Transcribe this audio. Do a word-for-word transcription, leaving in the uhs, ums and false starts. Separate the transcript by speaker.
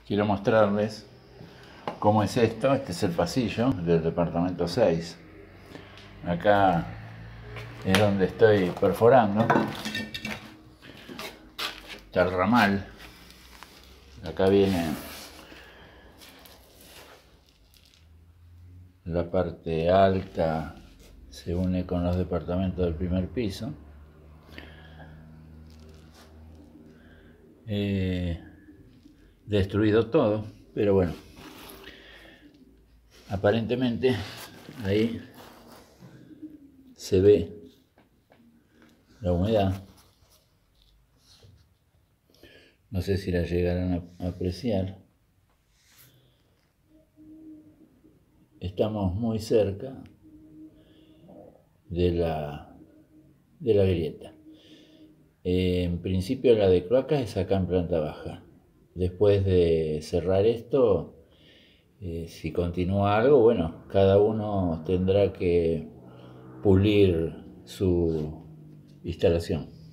Speaker 1: Quiero mostrarles cómo es esto. Este es el pasillo del departamento seis. Acá es donde estoy perforando. Está el ramal. Acá viene la parte alta, se une con los departamentos del primer piso. Eh, destruido todo, pero bueno, aparentemente ahí se ve la humedad. No sé si la llegarán a apreciar. Estamos muy cerca de la, de la grieta. Eh, en principio la de cloacas es acá en planta baja. Después de cerrar esto, eh, si continúa algo, bueno, cada uno tendrá que pulir su instalación.